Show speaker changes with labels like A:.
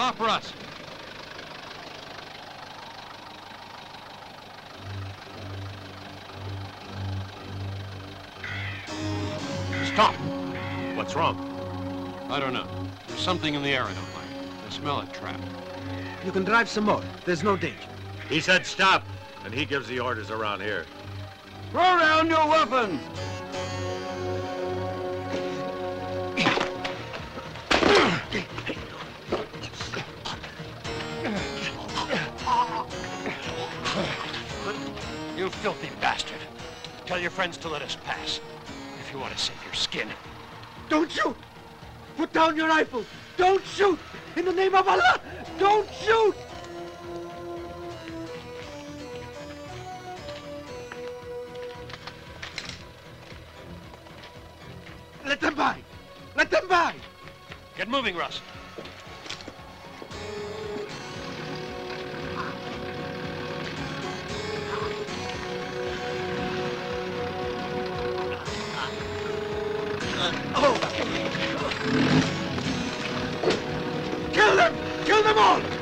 A: Stop, Russ.
B: Stop! What's wrong?
A: I don't know. There's something in the air I don't like. I smell a trap.
C: You can drive some more. There's no danger.
B: He said stop, and he gives the orders around here.
D: Throw down your weapons!
E: You filthy bastard. Tell your friends to let us pass. If you want to save your skin.
C: Don't shoot! Put down your rifle! Don't shoot! In the name of Allah! Don't shoot! Let them by! Let them by!
E: Get moving, Russ.
C: Kill them! Kill them all!